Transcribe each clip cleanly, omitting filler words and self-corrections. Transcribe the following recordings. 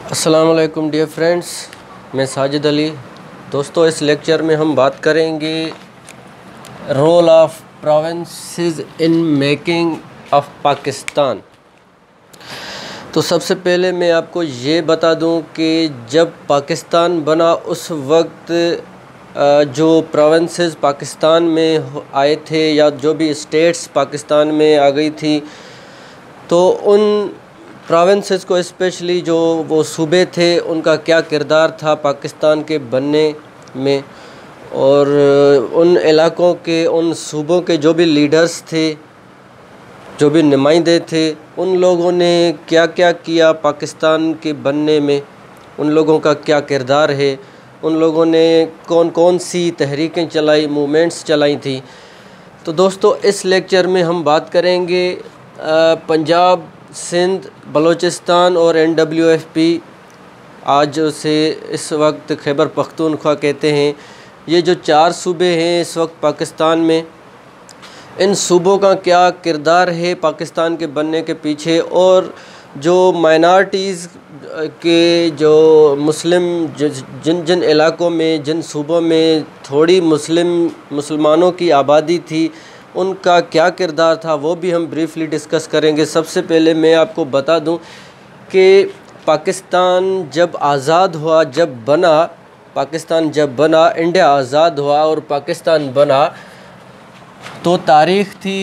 अस्सलाम वालेकुम dear friends, मैं साजिद अली। दोस्तों, इस लेक्चर में हम बात करेंगे role of provinces in making of Pakistan. तो सबसे पहले मैं आपको ये बता दूं कि जब पाकिस्तान बना उस वक्त जो प्रोविंसेस पाकिस्तान में आए थे या जो भी स्टेट्स पाकिस्तान में आ गई थी, तो उन प्रोविंसेस को स्पेशली जो वो सूबे थे उनका क्या किरदार था पाकिस्तान के बनने में, और उन इलाक़ों के उन सूबों के जो भी लीडर्स थे, जो भी नुमाइंदे थे, उन लोगों ने क्या क्या किया पाकिस्तान के बनने में, उन लोगों का क्या किरदार है, उन लोगों ने कौन कौन सी तहरीकें चलाई, मूवमेंट्स चलाई थी। तो दोस्तों, इस लेक्चर में हम बात करेंगे पंजाब, सिंध, बलूचिस्तान और NWFP, आज उसे इस वक्त खैबर पख्तूनख्वा कहते हैं। ये जो 4 सूबे हैं इस वक्त पाकिस्तान में, इन सूबों का क्या किरदार है पाकिस्तान के बनने के पीछे, और जो माइनॉरिटीज़ के जो जिन जिन इलाक़ों में, जिन सूबों में थोड़ी मुसलमानों की आबादी थी, उनका क्या किरदार था, वो भी हम ब्रीफली डिस्कस करेंगे। सबसे पहले मैं आपको बता दूं कि पाकिस्तान जब आज़ाद हुआ, पाकिस्तान जब बना, इंडिया आज़ाद हुआ और पाकिस्तान बना, तो तारीख़ थी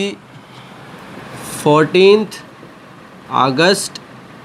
14 अगस्त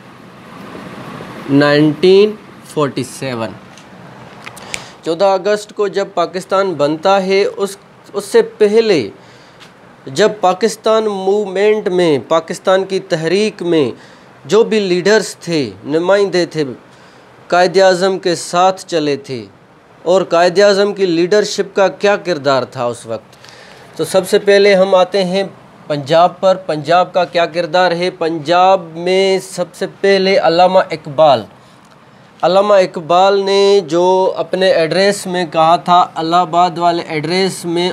1947। 14 अगस्त को जब पाकिस्तान बनता है, उससे पहले जब पाकिस्तान मूवमेंट में, पाकिस्तान की तहरीक में जो भी लीडर्स थे, नुमाइंदे थे, कायद-ए-आज़म के साथ चले थे, और कायद-ए-आज़म की लीडरशिप का क्या किरदार था उस वक्त। तो सबसे पहले हम आते हैं पंजाब पर। पंजाब का क्या किरदार है। पंजाब में सबसे पहले अल्लामा इकबाल ने जो अपने एड्रेस में कहा था, इलाहाबाद वाले एड्रेस में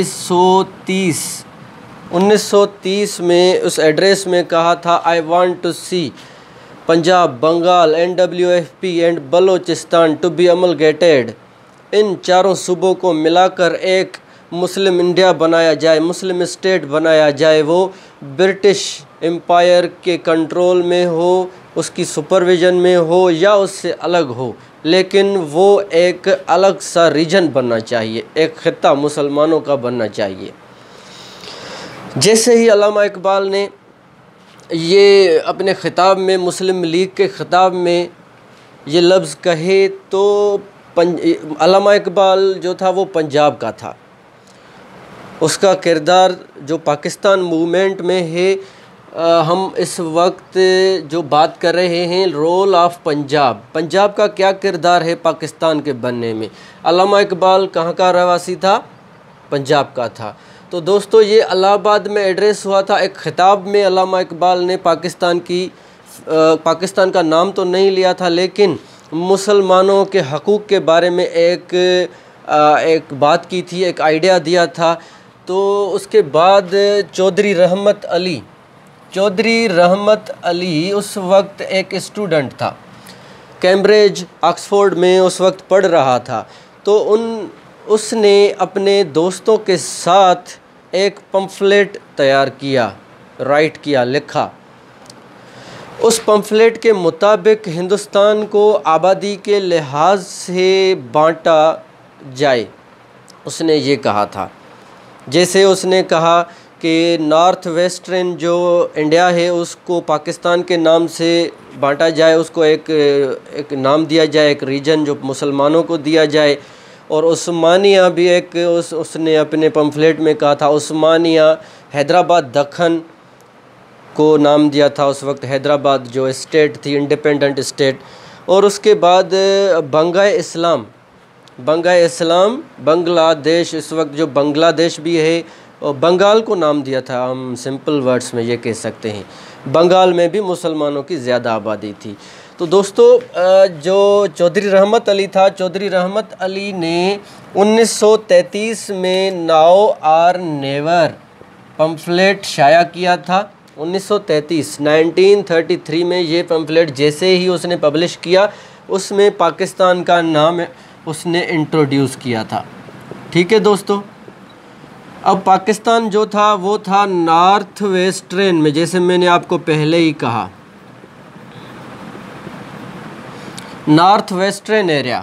1930 में उस एड्रेस में कहा था, I want to see Punjab, Bengal, NWFP and Baluchistan to be amalgamated. इन चारों सूबों को मिलाकर एक मुस्लिम इंडिया बनाया जाए, मुस्लिम स्टेट बनाया जाए। वो ब्रिटिश एम्पायर के कंट्रोल में हो, उसकी सुपरविज़न में हो या उससे अलग हो, लेकिन वो एक अलग सा रीजन बनना चाहिए, एक ख़ित्ता मुसलमानों का बनना चाहिए। जैसे ही अल्लामा इकबाल ने ये अपने ख़िताब में, मुस्लिम लीग के ख़िताब में ये लफ्ज़ कहे, तो अल्लामा इकबाल जो था वो पंजाब का था। उसका किरदार जो पाकिस्तान मूवमेंट में है, हम इस वक्त जो बात कर रहे हैं रोल ऑफ पंजाब का क्या किरदार है पाकिस्तान के बनने में। अल्लामा इकबाल कहाँ का रहवासी था? पंजाब का था। तो दोस्तों, ये इलाहाबाद में एड्रेस हुआ था। एक ख़िताब में अल्लामा इकबाल ने पाकिस्तान का नाम तो नहीं लिया था, लेकिन मुसलमानों के हकूक़ के बारे में एक बात की थी, एक आइडिया दिया था। तो उसके बाद चौधरी रहमत अली उस वक्त एक स्टूडेंट था, कैम्ब्रिज, ऑक्सफोर्ड में उस वक्त पढ़ रहा था। तो उसने अपने दोस्तों के साथ एक पम्फलेट तैयार किया, लिखा। उस पम्फलेट के मुताबिक हिंदुस्तान को आबादी के लिहाज से बांटा जाए, उसने ये कहा था। जैसे उसने कहा कि नॉर्थ वेस्टर्न जो इंडिया है उसको पाकिस्तान के नाम से बांटा जाए, उसको एक नाम दिया जाए, एक रीजन जो मुसलमानों को दिया जाए। और उस्मानिया भी उसने अपने पम्फलेट में कहा था। उस्मानिया, हैदराबाद, दक्खन को नाम दिया था उस वक्त, हैदराबाद जो स्टेट थी, इंडिपेंडेंट स्टेट। और उसके बाद बंगाल इस्लाम, बांग्लादेश, इस वक्त जो बांग्लादेश भी है, और बंगाल को नाम दिया था। हम सिंपल वर्ड्स में ये कह सकते हैं, बंगाल में भी मुसलमानों की ज़्यादा आबादी थी। तो दोस्तों, जो चौधरी रहमत अली था, चौधरी रहमत अली ने 1933 में नाउ आर नेवर पम्फलेट शाया किया था। 1933 1933 में ये पम्फलेट जैसे ही उसने पब्लिश किया, उसमें पाकिस्तान का नाम उसने इंट्रोड्यूस किया था। ठीक है दोस्तों। अब पाकिस्तान जो था वो था नॉर्थ वेस्टर्न में, जैसे मैंने आपको पहले ही कहा, नॉर्थ वेस्टर्न एरिया।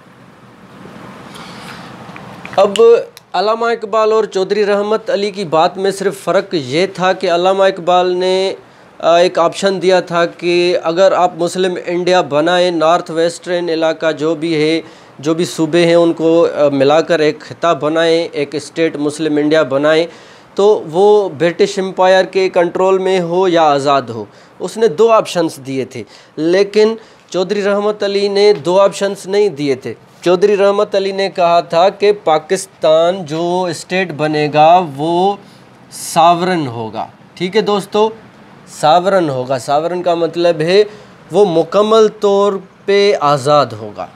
अब अल्लामा इकबाल और चौधरी रहमत अली की बात में सिर्फ फ़र्क ये था कि अल्लामा इकबाल ने एक ऑप्शन दिया था कि अगर आप मुस्लिम इंडिया बनाएं, नॉर्थ वेस्टर्न इलाका जो भी है, जो भी सूबे हैं उनको मिलाकर एक खिता बनाएं, एक स्टेट मुस्लिम इंडिया बनाएं, तो वो ब्रिटिश एम्पायर के कंट्रोल में हो या आज़ाद हो। उसने दो ऑप्शंस दिए थे, लेकिन चौधरी रहमत अली ने दो ऑप्शंस नहीं दिए थे। चौधरी रहमत अली ने कहा था कि पाकिस्तान जो स्टेट बनेगा वो सावरन होगा। ठीक है दोस्तों, सावरन होगा। सावरन का मतलब है वो मुकम्मल तौर पे आज़ाद होगा।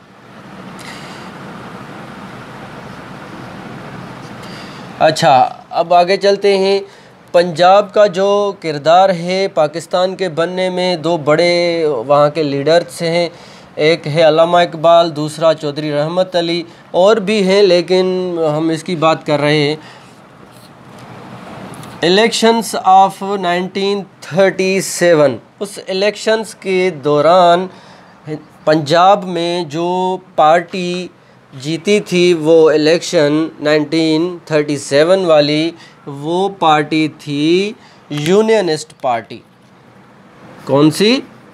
अच्छा, अब आगे चलते हैं। पंजाब का जो किरदार है पाकिस्तान के बनने में, दो बड़े वहाँ के लीडर्स हैं, एक है अल्लामा इकबाल, दूसरा चौधरी रहमत अली, और भी हैं लेकिन हम इसकी बात कर रहे हैं। इलेक्शंस ऑफ 1937, उस इलेक्शंस के दौरान पंजाब में जो पार्टी जीती थी वो इलेक्शन 1937 वाली, वो पार्टी थी यूनियनिस्ट पार्टी। कौन सी?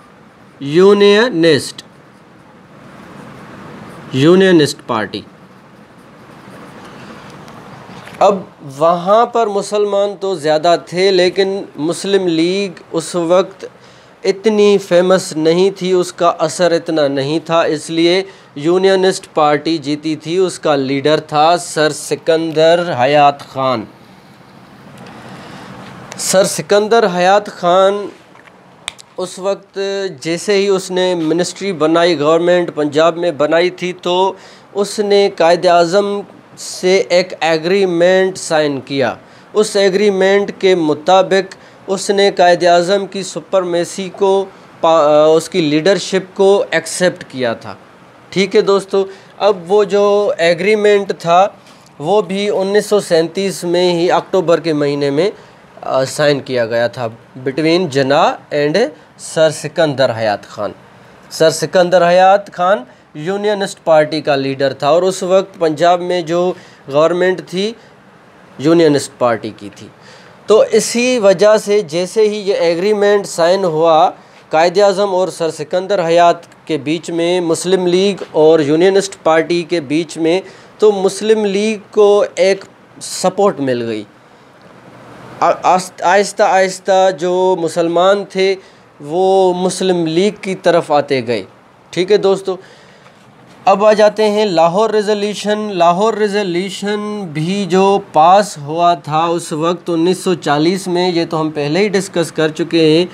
Unionist party. अब वहाँ पर मुसलमान तो ज़्यादा थे, लेकिन मुस्लिम लीग उस वक्त इतनी फेमस नहीं थी, उसका असर इतना नहीं था, इसलिए यूनियनिस्ट पार्टी जीती थी। उसका लीडर था सर सिकंदर हयात ख़ान। सर सिकंदर हयात ख़ान उस वक्त जैसे ही उसने मिनिस्ट्री बनाई, गवर्नमेंट पंजाब में बनाई थी, तो उसने कायदे आज़म से एक एग्रीमेंट साइन किया। उस एग्रीमेंट के मुताबिक उसने कायदे आज़म की सुपरमेसी को, उसकी लीडरशिप को एक्सेप्ट किया था। ठीक है दोस्तों। अब वो जो एग्रीमेंट था वो भी 1937 में ही अक्टूबर के महीने में साइन किया गया था between Jinnah and sir Sikandar Hayat Khan. Sir Sikandar Hayat Khan Unionist Party का लीडर था और उस वक्त पंजाब में जो गवर्नमेंट थी यूनियनिस्ट पार्टी की थी। तो इसी वजह से जैसे ही ये एग्रीमेंट साइन हुआ कायदे आज़म और सर सिकंदर हयात के बीच में, मुस्लिम लीग और यूनियनिस्ट पार्टी के बीच में, तो मुस्लिम लीग को एक सपोर्ट मिल गई। आहिस्ता आहिस्ता जो मुसलमान थे वो मुस्लिम लीग की तरफ आते गए। ठीक है दोस्तों। अब आ जाते हैं लाहौर रेजोल्यूशन। लाहौर रेजोल्यूशन भी जो पास हुआ था उस वक्त 1940 में, ये तो हम पहले ही डिस्कस कर चुके हैं।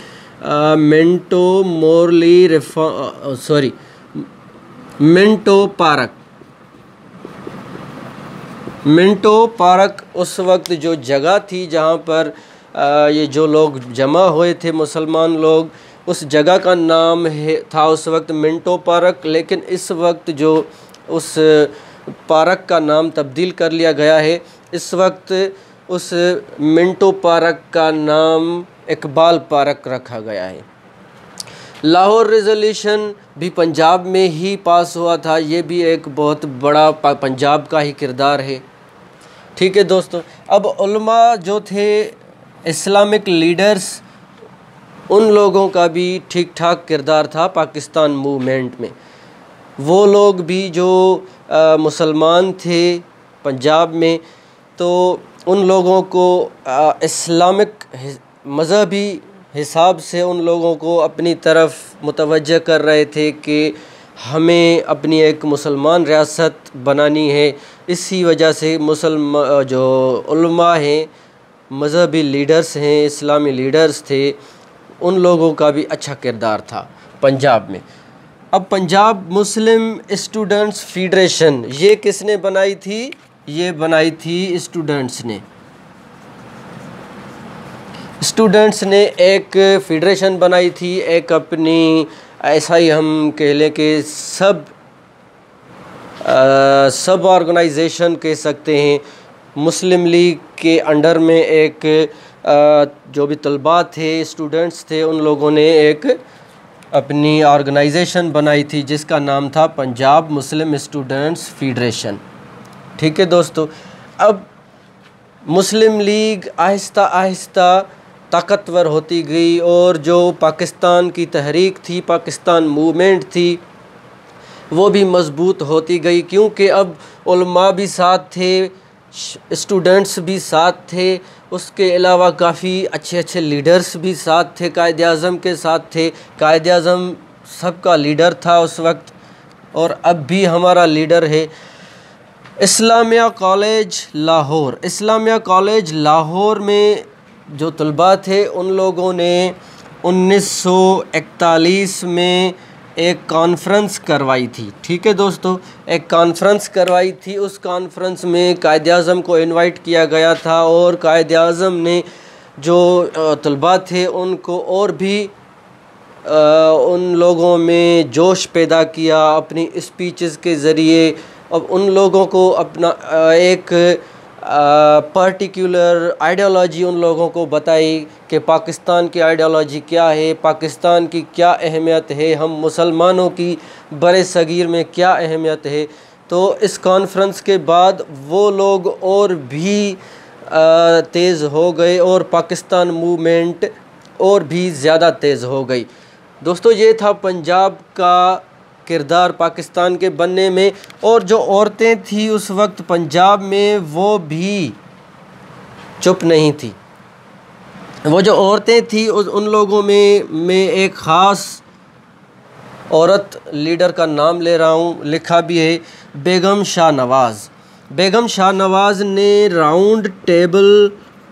मिंटो पार्क उस वक्त जो जगह थी जहाँ पर ये जो लोग जमा हुए थे मुसलमान लोग, उस जगह का नाम था उस वक्त मिंटो पार्क। लेकिन इस वक्त जो उस पार्क का नाम तब्दील कर लिया गया है। इस वक्त उस मिंटो पार्क का नाम इकबाल पार्क रखा गया है। लाहौर रेजोल्यूशन भी पंजाब में ही पास हुआ था। ये भी एक बहुत बड़ा पंजाब का ही किरदार है। ठीक है दोस्तों। अब उलमा जो थे, इस्लामिक लीडर्स, उन लोगों का भी ठीक ठाक किरदार था पाकिस्तान मूवमेंट में। वो लोग भी जो मुसलमान थे पंजाब में, तो उन लोगों को इस्लामिक मज़हबी हिसाब से उन लोगों को अपनी तरफ मुतवज्जह कर रहे थे कि हमें अपनी एक मुसलमान रियासत बनानी है। इसी वजह से जो उलमा हैं, मज़हबी लीडर्स हैं, इस्लामी लीडर्स थे, उन लोगों का भी अच्छा किरदार था पंजाब में। अब पंजाब मुस्लिम स्टूडेंट्स फेडरेशन, ये किसने बनाई थी? ये बनाई थी स्टूडेंट्स ने। स्टूडेंट्स ने एक फेडरेशन बनाई थी, एक अपनी ऐसा ही हम कह लें कि सब ऑर्गेनाइजेशन कह सकते हैं। मुस्लिम लीग के अंडर में एक जो भी तलबा थे, स्टूडेंट्स थे, उन लोगों ने एक अपनी ऑर्गेनाइजेशन बनाई थी जिसका नाम था पंजाब मुस्लिम स्टूडेंट्स फेडरेशन। ठीक है दोस्तों, अब मुस्लिम लीग आहिस्ता आहिस्ता ताकतवर होती गई और जो पाकिस्तान की तहरीक थी, पाकिस्तान मूवमेंट थी, वो भी मज़बूत होती गई, क्योंकि अब उलमा भी साथ थे, स्टूडेंट्स भी साथ थे, उसके अलावा काफ़ी अच्छे अच्छे लीडर्स भी साथ थे, कायद आज़म के साथ थे। कायद आज़म सबका लीडर था उस वक्त और अब भी हमारा लीडर है। इस्लामिया कॉलेज लाहौर, इस्लामिया कॉलेज लाहौर में जो तलबा थे उन लोगों ने 1941 में एक कॉन्फ्रेंस करवाई थी। ठीक है दोस्तों, एक कॉन्फ्रेंस करवाई थी। उस कॉन्फ्रेंस में कायद आज़म को इनवाइट किया गया था और कायद आज़म ने जो तलबा थे उनको और भी उन लोगों में जोश पैदा किया अपनी स्पीचेस के ज़रिए। अब उन लोगों को अपना एक पर्टिकुलर आइडियोलॉजी उन लोगों को बताई कि पाकिस्तान की आइडियोलॉजी क्या है, पाकिस्तान की क्या अहमियत है, हम मुसलमानों की बड़े सगीर में क्या अहमियत है। तो इस कॉन्फ्रेंस के बाद वो लोग और भी तेज़ हो गए और पाकिस्तान मूवमेंट और भी ज़्यादा तेज़ हो गई। दोस्तों, ये था पंजाब का किरदार पाकिस्तान के बनने में। और जो औरतें थी उस वक्त पंजाब में, वो भी चुप नहीं थी। वो जो औरतें थी उन लोगों में मैं एक ख़ास औरत लीडर का नाम ले रहा हूँ, लिखा भी है, बेगम शाह नवाज़। बेगम शाह नवाज़ ने राउंड टेबल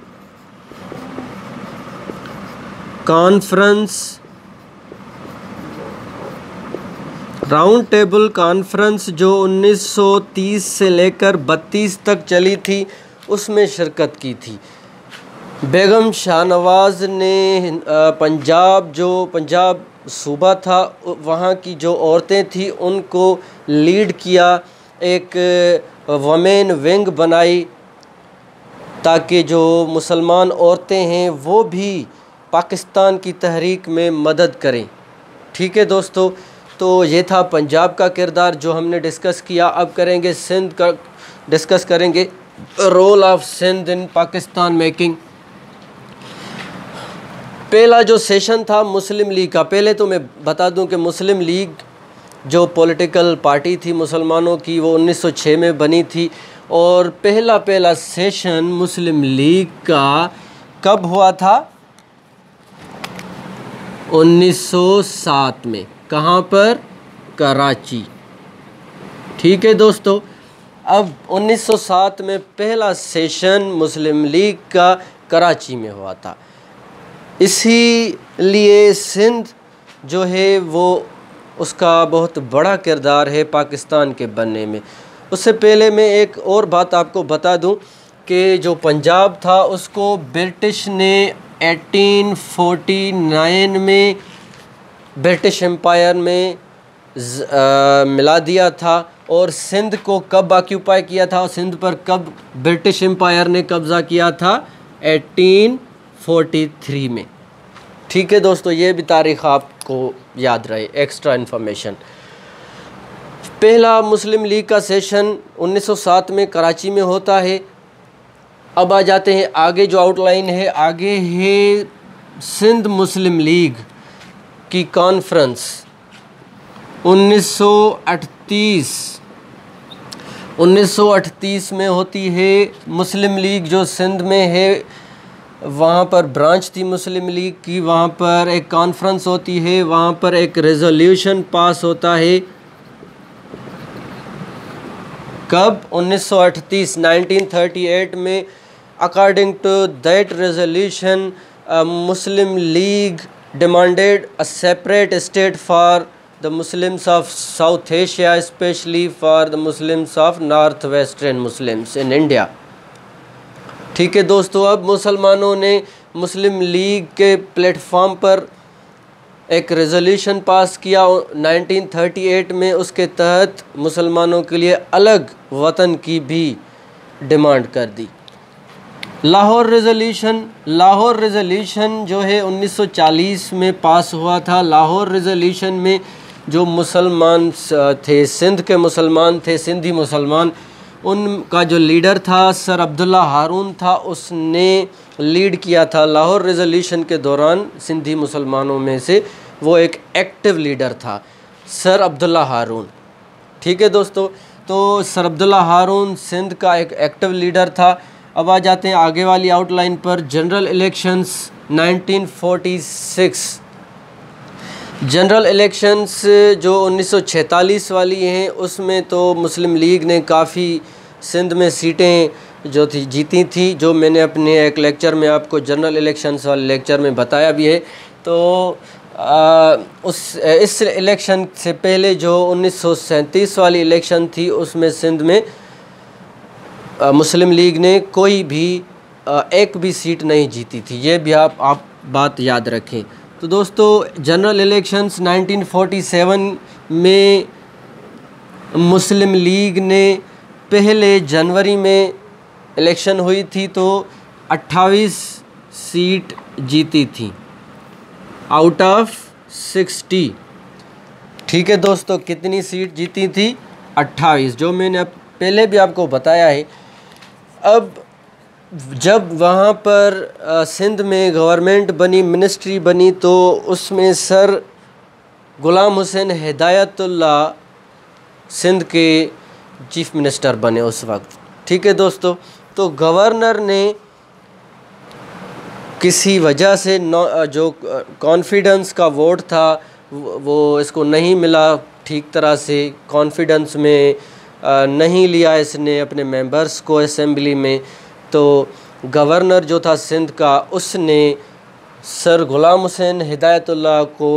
कॉन्फ्रेंस जो 1930 से लेकर 32 तक चली थी, उसमें शिरकत की थी। बेगम शाह नवाज़ ने पंजाब सूबा था, वहाँ की जो औरतें थी उनको लीड किया, एक वमेन विंग बनाई ताकि जो मुसलमान औरतें हैं वो भी पाकिस्तान की तहरीक में मदद करें। ठीक है दोस्तों, तो ये था पंजाब का किरदार जो हमने डिस्कस किया। अब करेंगे सिंध का, डिस्कस करेंगे role of Sindh in Pakistan making. पहला जो सेशन था मुस्लिम लीग का, पहले तो मैं बता दूं कि मुस्लिम लीग जो पॉलिटिकल पार्टी थी मुसलमानों की, वो 1906 में बनी थी और पहला सेशन मुस्लिम लीग का कब हुआ था? 1907 में। कहाँ पर? कराची। ठीक है दोस्तों, अब 1907 में पहला सेशन मुस्लिम लीग का कराची में हुआ था। इसीलिए सिंध जो है वो उसका बहुत बड़ा किरदार है पाकिस्तान के बनने में। उससे पहले मैं एक और बात आपको बता दूं कि जो पंजाब था उसको ब्रिटिश ने 1849 में ब्रिटिश एम्पायर में मिला दिया था। और सिंध को कब ऑक्यूपाई किया था, सिंध पर कब ब्रिटिश एम्पायर ने कब्ज़ा किया था? 1843 में। ठीक है दोस्तों, ये भी तारीख़ आपको याद रहे, एक्स्ट्रा इन्फॉर्मेशन। पहला मुस्लिम लीग का सेशन 1907 में कराची में होता है। अब आ जाते हैं आगे, जो आउटलाइन है आगे है सिंध मुस्लिम लीग की कॉन्फ्रेंस 1938 में होती है। मुस्लिम लीग जो सिंध में है वहाँ पर ब्रांच थी मुस्लिम लीग की, वहाँ पर एक कॉन्फ्रेंस होती है, वहाँ पर एक रेजोल्यूशन पास होता है। कब? 1938 में। According to that resolution Muslim League demanded a separate state for the Muslims of South Asia, especially for the Muslims of Northwestern Muslims in India। ठीक है दोस्तों, अब मुसलमानों ने मुस्लिम लीग के प्लेटफॉर्म पर एक रेजोल्यूशन पास किया 1938 में। उसके तहत मुसलमानों के लिए अलग वतन की भी डिमांड कर दी। लाहौर रेजोल्यूशन जो है 1940 में पास हुआ था। लाहौर रेजोल्यूशन में जो मुसलमान थे, सिंध के मुसलमान थे, सिंधी मुसलमान, उनका जो लीडर था सर अब्दुल्ला हारून था, उसने लीड किया था लाहौर रेजोल्यूशन के दौरान। सिंधी मुसलमानों में से वो एक एक्टिव लीडर था, सर अब्दुल्ला हारून। ठीक है दोस्तों, तो सर अब्दुल्ला हारून सिंध का एक एक्टिव लीडर था। अब आ जाते हैं आगे वाली आउटलाइन पर। जनरल इलेक्शंस 1946, जनरल इलेक्शंस जो 1946 वाली हैं, उसमें तो मुस्लिम लीग ने काफ़ी सिंध में सीटें जो थी जीती थी, जो मैंने अपने एक लेक्चर में आपको जनरल इलेक्शंस वाले लेक्चर में बताया भी है। तो इस इलेक्शन से पहले जो 1937 वाली इलेक्शन थी, उसमें सिंध में मुस्लिम लीग ने कोई भी एक भी सीट नहीं जीती थी। ये भी आप बात याद रखें। तो दोस्तों, जनरल इलेक्शंस 1947 में मुस्लिम लीग ने पहले जनवरी में इलेक्शन हुई थी तो 28 सीट जीती थी आउट ऑफ 60। ठीक है दोस्तों, कितनी सीट जीती थी? 28, जो मैंने पहले भी आपको बताया है। अब जब वहाँ पर सिंध में गवर्नमेंट बनी, मिनिस्ट्री बनी, तो उसमें सर गुलाम हुसैन हिदायतुल्ला सिंध के चीफ मिनिस्टर बने उस वक्त। ठीक है दोस्तों, तो गवर्नर ने किसी वजह से जो कॉन्फिडेंस का वोट था वो इसको नहीं मिला ठीक तरह से, कॉन्फिडेंस में नहीं लिया इसने अपने मेंबर्स को असेंबली में। तो गवर्नर जो था सिंध का, उसने सर गुलाम हुसैन हिदायतुल्ला को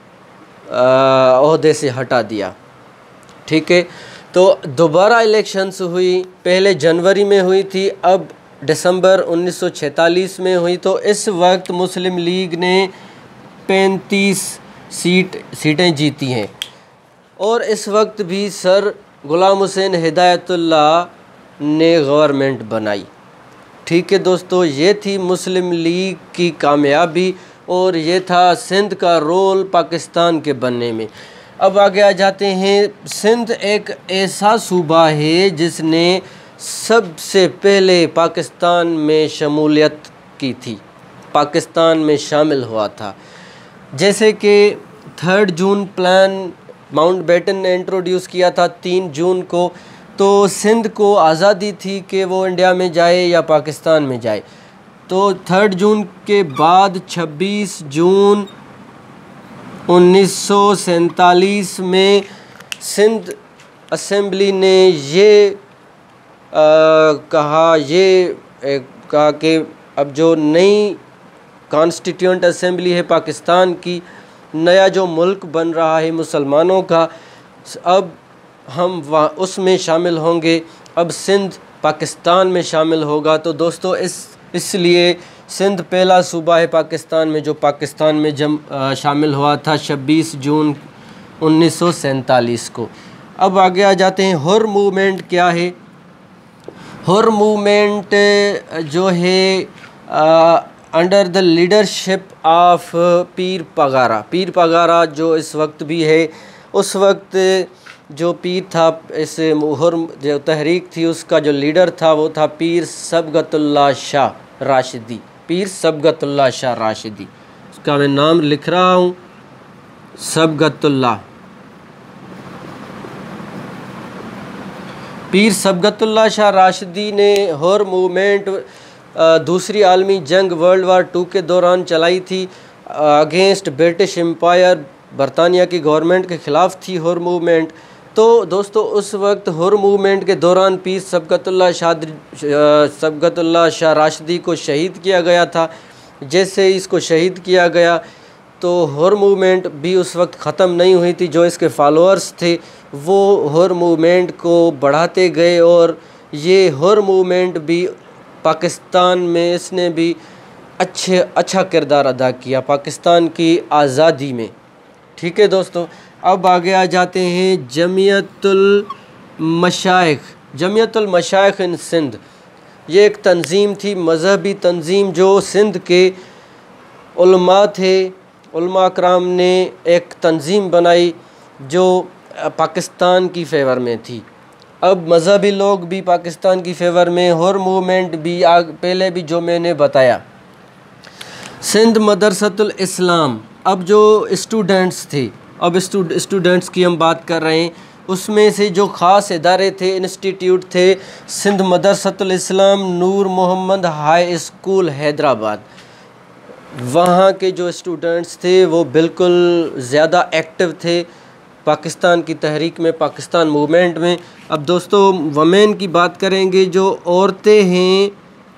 ओहदे से हटा दिया। ठीक है, तो दोबारा इलेक्शंस हुई, पहले जनवरी में हुई थी, अब दिसंबर 1946 में हुई। तो इस वक्त मुस्लिम लीग ने 35 सीटें जीती हैं और इस वक्त भी सर गुलाम हुसैन हिदायतुल्ला ने गवर्नमेंट बनाई। ठीक है दोस्तों, ये थी मुस्लिम लीग की कामयाबी और ये था सिंध का रोल पाकिस्तान के बनने में। अब आगे आ जाते हैं। सिंध एक ऐसा सूबा है जिसने सबसे पहले पाकिस्तान में शमूलियत की थी, पाकिस्तान में शामिल हुआ था। जैसे कि 3 जून प्लान माउंटबेटन ने इंट्रोड्यूस किया था 3 जून को, तो सिंध को आज़ादी थी कि वो इंडिया में जाए या पाकिस्तान में जाए। तो 3 जून के बाद 26 जून 1947 में सिंध असेंबली ने ये कहा कि अब जो नई कॉन्स्टिट्यूंट असेंबली है पाकिस्तान की, नया जो मुल्क बन रहा है मुसलमानों का, अब हम वहाँ उसमें शामिल होंगे, अब सिंध पाकिस्तान में शामिल होगा। तो दोस्तों, इसलिए सिंध पहला सूबा है पाकिस्तान में जो पाकिस्तान में शामिल हुआ था 26 जून 1947 को। अब आगे आ जाते हैं। हुर मूवमेंट क्या है? हुर मूवमेंट जो है अंडर द लीडरशिप ऑफ पीर पगारा जो इस वक्त भी है, उस वक्त जो पीर था, इस हुर जो तहरीक थी उसका जो लीडर था वो था पीर सबगतुल्लाह शाह राशिदी। पीर सबगतुल्लाह शाह राशिदी, उसका मैं नाम लिख रहा हूँ, सबगतुल्लाह। पीर सबगतुल्लाह शाह राशिदी ने हुर मूवमेंट दूसरी आलमी जंग वर्ल्ड वार 2 के दौरान चलाई थी। अगेंस्ट ब्रिटिश एम्पायर, बरतानिया की गवर्नमेंट के ख़िलाफ़ थी हुर मूवमेंट। तो दोस्तों, उस वक्त हुर मूवमेंट के दौरान पीर सबगतुल्लाह शाह राशिदी को शहीद किया गया था। जैसे इसको शहीद किया गया तो हुर मूवमेंट भी उस वक्त ख़त्म नहीं हुई थी। जो इसके फॉलोअर्स थे वो हुर मूवमेंट को बढ़ाते गए और ये हुर मूवमेंट भी पाकिस्तान में इसने भी अच्छा किरदार अदा किया पाकिस्तान की आज़ादी में। ठीक है दोस्तों, अब आगे आ जाते हैं जमियतुल मशाइख इन सिंध। ये एक तंज़ीम थी, मज़हबी तंज़ीम, जो सिंध के उलमा थे, उलमा कराम ने एक तंज़ीम बनाई जो पाकिस्तान की फ़ेवर में थी। अब मज़हबी लोग भी पाकिस्तान की फ़ेवर में, और मूवमेंट भी पहले भी जो मैंने बताया। सिंध मदरसतुल इस्लाम, अब जो स्टूडेंट्स थे, अब स्टूडेंट्स की हम बात कर रहे हैं, उसमें से जो ख़ास इदारे थे, इंस्टीट्यूट थे, सिंध मदरसतुल इस्लाम नूर मोहम्मद हाई स्कूल हैदराबाद। वहाँ के जो स्टूडेंट्स थे वो बिल्कुल ज़्यादा एक्टिव थे पाकिस्तान की तहरीक में, पाकिस्तान मूवमेंट में। अब दोस्तों वमेन की बात करेंगे, जो औरतें हैं,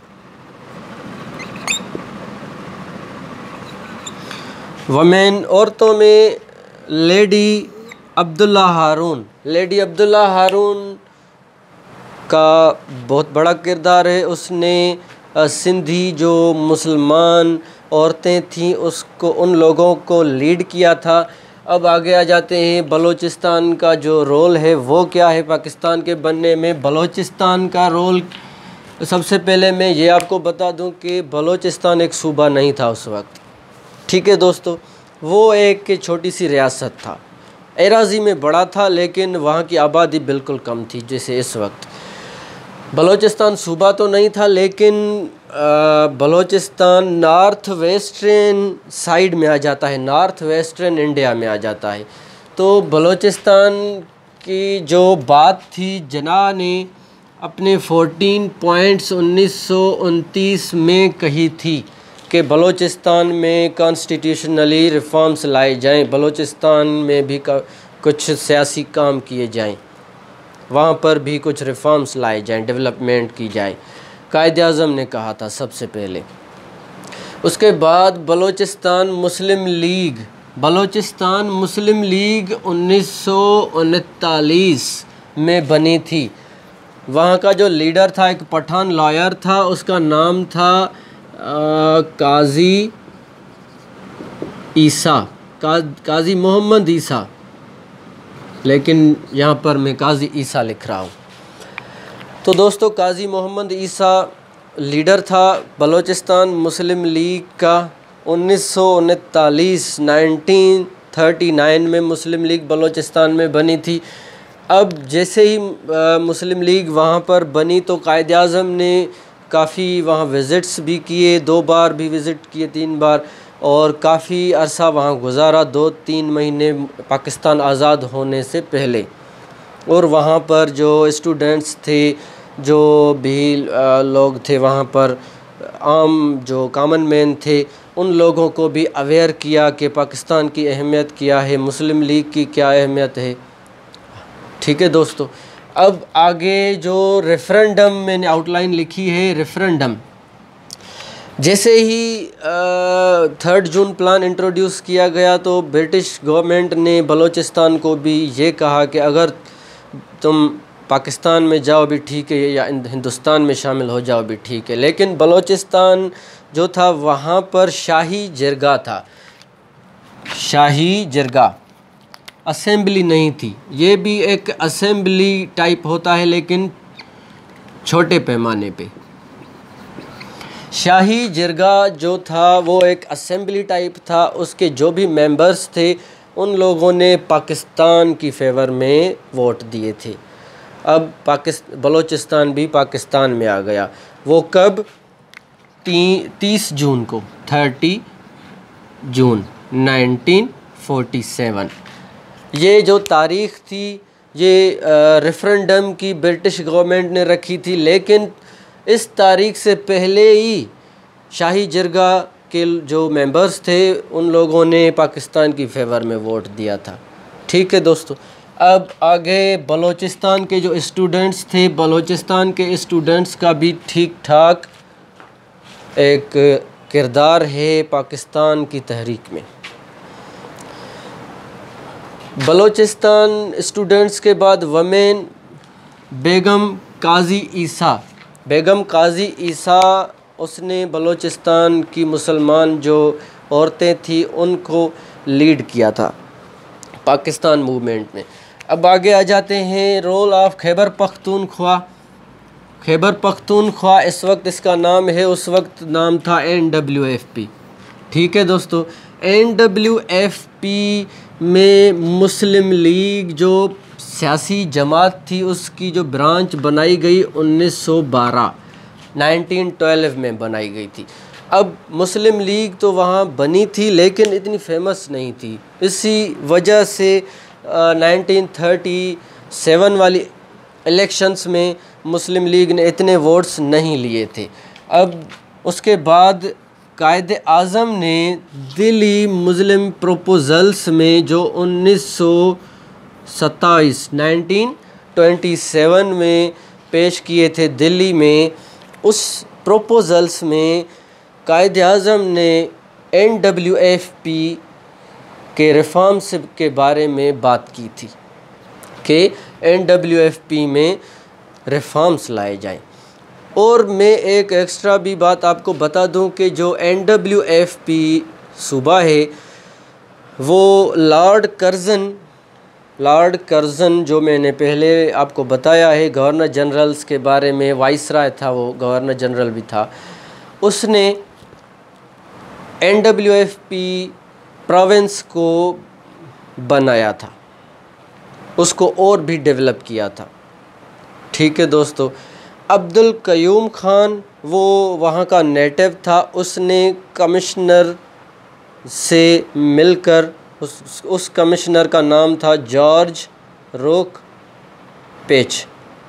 वमेन औरतों में लेडी अब्दुल्ला हारून का बहुत बड़ा किरदार है। उसने सिंधी जो मुसलमान औरतें थीं उसको, उन लोगों को लीड किया था। अब आगे आ जाते हैं, बलूचिस्तान का जो रोल है वो क्या है पाकिस्तान के बनने में। बलूचिस्तान का रोल, सबसे पहले मैं ये आपको बता दूं कि बलूचिस्तान एक सूबा नहीं था उस वक्त। ठीक है दोस्तों, वो एक छोटी सी रियासत था, एराज़ी में बड़ा था लेकिन वहाँ की आबादी बिल्कुल कम थी। जैसे इस वक्त बलूचिस्तान सूबा तो नहीं था, लेकिन बलूचिस्तान नॉर्थ वेस्टर्न साइड में आ जाता है, नॉर्थ वेस्टर्न इंडिया में आ जाता है। तो बलूचिस्तान की जो बात थी, जना ने अपने 14 पॉइंट्स 1929 में कही थी कि बलूचिस्तान में कॉन्स्टिट्यूशनली रिफॉर्म्स लाए जाएं, बलूचिस्तान में भी कुछ सियासी काम किए जाएं, वहाँ पर भी कुछ रिफॉर्म्स लाए जाएं, डेवलपमेंट की जाए। कायद आज़म ने कहा था सबसे पहले। उसके बाद बलूचिस्तान मुस्लिम लीग 1939 में बनी थी। वहाँ का जो लीडर था, एक पठान लॉयर था, उसका नाम था काजी मोहम्मद ईसा, लेकिन यहाँ पर मैं काजी ईसा लिख रहा हूँ। तो दोस्तों काजी मोहम्मद ईसा लीडर था बलूचिस्तान मुस्लिम लीग का। 1939 में मुस्लिम लीग बलूचिस्तान में बनी थी। अब जैसे ही मुस्लिम लीग वहाँ पर बनी तो कायद आज़म ने काफ़ी वहाँ विज़िट्स भी किए, 2 बार भी विज़िट किए, 3 बार, और काफ़ी अरसा वहाँ गुजारा, 2-3 महीने पाकिस्तान आज़ाद होने से पहले। और वहाँ पर जो स्टूडेंट्स थे, जो भी लोग थे वहाँ पर, आम जो कॉमन मैन थे, उन लोगों को भी अवेयर किया कि पाकिस्तान की अहमियत क्या है, मुस्लिम लीग की क्या अहमियत है। ठीक है दोस्तों, अब आगे जो रेफरेंडम मैंने आउटलाइन लिखी है, रेफरेंडम जैसे ही 3 जून प्लान इंट्रोड्यूस किया गया तो ब्रिटिश गवर्नमेंट ने बलूचिस्तान को भी ये कहा कि अगर तुम पाकिस्तान में जाओ भी ठीक है, या हिंदुस्तान में शामिल हो जाओ भी ठीक है, लेकिन बलूचिस्तान जो था वहाँ पर शाही जिरगा असेंबली नहीं थी। ये भी एक असेंबली टाइप होता है लेकिन छोटे पैमाने पे। शाही जिरगा जो था वो एक असेंबली टाइप था, उसके जो भी मेंबर्स थे उन लोगों ने पाकिस्तान की फेवर में वोट दिए थे। अब बलूचिस्तान भी पाकिस्तान में आ गया। वो कब? 30 जून को, 30 जून 1947। ये जो तारीख़ थी ये रेफरेंडम की ब्रिटिश गवर्नमेंट ने रखी थी, लेकिन इस तारीख से पहले ही शाही जिरगा के जो मेंबर्स थे उन लोगों ने पाकिस्तान की फेवर में वोट दिया था। ठीक है दोस्तों, अब आगे बलूचिस्तान के जो स्टूडेंट्स थे, बलूचिस्तान के स्टूडेंट्स का भी ठीक ठाक एक किरदार है पाकिस्तान की तहरीक में। बलूचिस्तान स्टूडेंट्स के बाद बेगम काजी ईसा उसने बलूचिस्तान की मुसलमान जो औरतें थी उनको लीड किया था पाकिस्तान मूवमेंट में। अब आगे आ जाते हैं रोल ऑफ खैबर पख्तूनख्वा। खैबर पख्तूनख्वा इस वक्त इसका नाम है, उस वक्त नाम था NWFP। ठीक है दोस्तों, NWFP में मुस्लिम लीग जो सियासी जमात थी उसकी जो ब्रांच बनाई गई 1912 में बनाई गई थी। अब मुस्लिम लीग तो वहाँ बनी थी लेकिन इतनी फेमस नहीं थी, इसी वजह से 1937 वाली इलेक्शंस में मुस्लिम लीग ने इतने वोट्स नहीं लिए थे। अब उसके बाद कायद आज़म ने दिल्ली मुस्लिम प्रपोजल्स में जो 1927 में पेश किए थे दिल्ली में, उस प्रपोजल्स में कायद आज़म ने NWFP के रिफॉर्म्स के बारे में बात की थी कि NWFP में रिफॉर्म्स लाए जाएं। और मैं एक एक्स्ट्रा भी बात आपको बता दूं कि जो NWFP सूबा है वो लॉर्ड कर्ज़न जो मैंने पहले आपको बताया है, गवर्नर जनरल्स के बारे में वाइसराय था, वो गवर्नर जनरल भी था, उसने NWFP प्रोविंस को बनाया था, उसको और भी डेवलप किया था। ठीक है दोस्तों, अब्दुल कयूम खान वो वहाँ का नेटिव था, उसने कमिश्नर से मिलकर उस कमिश्नर का नाम था जॉर्ज रोक पेच,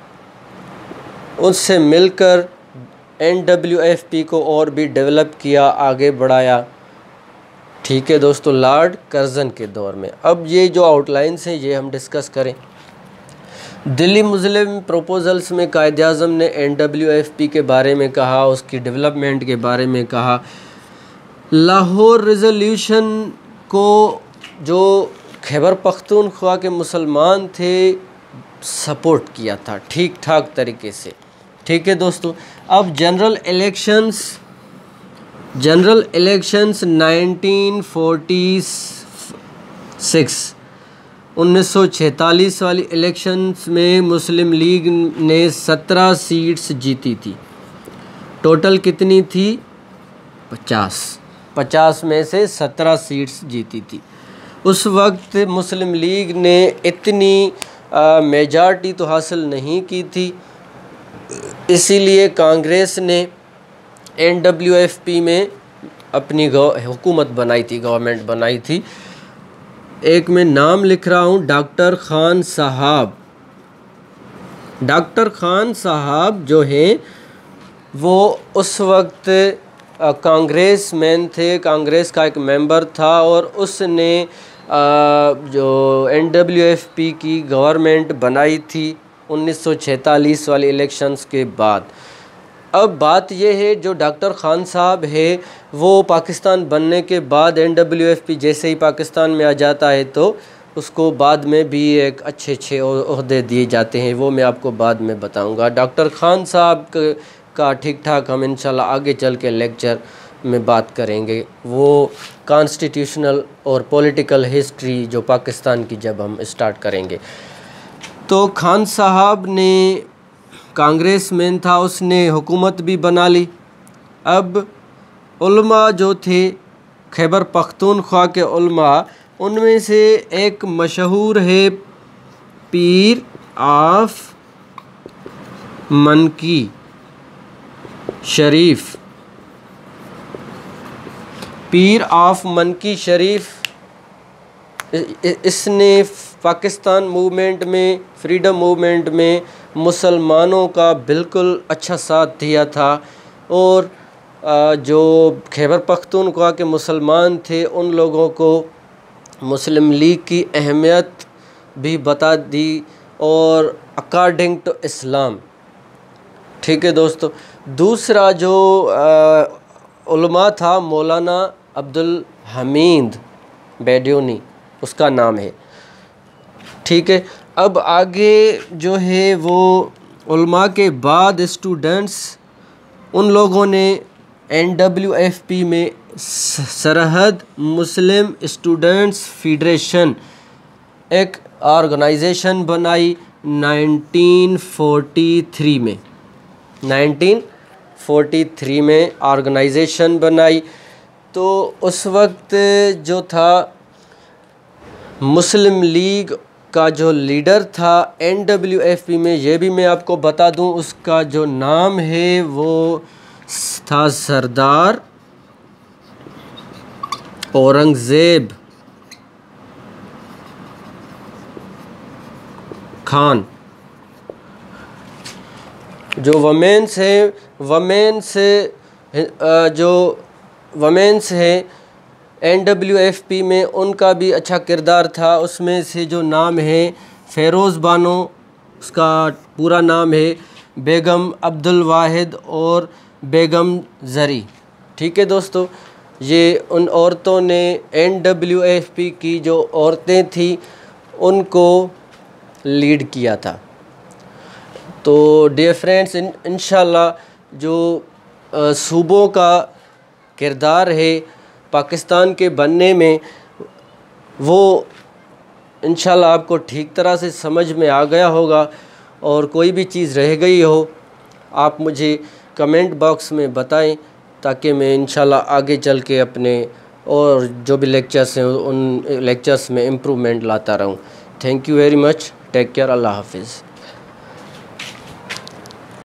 उससे मिलकर NWFP को और भी डेवलप किया, आगे बढ़ाया। ठीक है दोस्तों, लॉर्ड कर्ज़न के दौर में। अब ये जो आउटलाइंस हैं ये हम डिस्कस करें। दिल्ली मुस्लिम प्रपोजल्स में कायद आज़म ने NWFP के बारे में कहा, उसकी डेवलपमेंट के बारे में कहा। लाहौर रेजोल्यूशन को जो खैबर पख्तूनख्वा के मुसलमान थे सपोर्ट किया था ठीक ठाक तरीके से। ठीक है दोस्तों, अब जनरल इलेक्शंस 1946 वाली इलेक्शंस में मुस्लिम लीग ने 17 सीट्स जीती थी। टोटल कितनी थी? 50 में से 17 सीट्स जीती थी। उस वक्त मुस्लिम लीग ने इतनी मेजॉरिटी तो हासिल नहीं की थी, इसीलिए कांग्रेस ने NWFP में अपनी हुकूमत बनाई थी, गवर्नमेंट बनाई थी। एक मैं नाम लिख रहा हूँ, डॉक्टर खान साहब। डॉक्टर खान साहब जो हैं वो उस वक्त कांग्रेस मैन थे, कांग्रेस का एक मेंबर था, और उसने जो NWFP की गवर्नमेंट बनाई थी 1946 वाली इलेक्शंस के बाद। अब बात यह है, जो डॉक्टर खान साहब है वो पाकिस्तान बनने के बाद NWFP जैसे ही पाकिस्तान में आ जाता है तो उसको बाद में भी एक अच्छे ओहदे दिए जाते हैं, वो मैं आपको बाद में बताऊंगा। डॉक्टर खान साहब का ठीक ठाक हम इंशाल्लाह आगे चल के लेक्चर में बात करेंगे, वो कॉन्स्टिट्यूशनल और पॉलिटिकल हिस्ट्री जो पाकिस्तान की जब हम स्टार्ट करेंगे। तो खान साहब ने कांग्रेस मैन था, उसने हुकूमत भी बना ली। अब उलमा जो थे खैबर पख्तूनख्वा के उलमा, उनमें से एक मशहूर है पीर of Manki Sharif. Pir of Manki Sharif, इसने पाकिस्तान मूवमेंट में, फ्रीडम मूवमेंट में मुसलमानों का बिल्कुल अच्छा साथ दिया था, और जो खैबर पख्तूनख्वा के मुसलमान थे उन लोगों को मुस्लिम लीग की अहमियत भी बता दी, और अकॉर्डिंग टू इस्लाम। ठीक है दोस्तों, दूसरा जो उलमा था मौलाना अब्दुल हमीद बेदूनी, उसका नाम है। ठीक है, अब आगे जो है वो उलमा के बाद स्टूडेंट्स, उन लोगों ने NWFP में सरहद मुस्लिम स्टूडेंट्स फेडरेशन एक ऑर्गेनाइजेशन बनाई 1943 में। 1943 में ऑर्गेनाइजेशन बनाई। तो उस वक्त जो था मुस्लिम लीग का जो लीडर था NWFP में, ये भी मैं आपको बता दूं, उसका जो नाम है वो था सरदार औरंगज़ेब खान। जो वमेंस है NWFP में, उनका भी अच्छा किरदार था। उसमें से जो नाम है फ़ेरोज़ बानो, उसका पूरा नाम है बेगम अब्दुल वाहिद और बेगम ज़री। ठीक है दोस्तों, ये उन औरतों ने NWFP की जो औरतें थी उनको लीड किया था। तो डियर फ्रेंड्स, इंशाल्लाह जो सूबों का किरदार है पाकिस्तान के बनने में, वो इंशाल्लाह आपको ठीक तरह से समझ में आ गया होगा। और कोई भी चीज़ रह गई हो आप मुझे कमेंट बॉक्स में बताएं, ताकि मैं इंशाल्लाह आगे चल के अपने और जो भी लेक्चर्स हैं उन लेक्चर्स में इम्प्रूवमेंट लाता रहूं। Thank you very much. Take care. अल्लाह हाफिज़।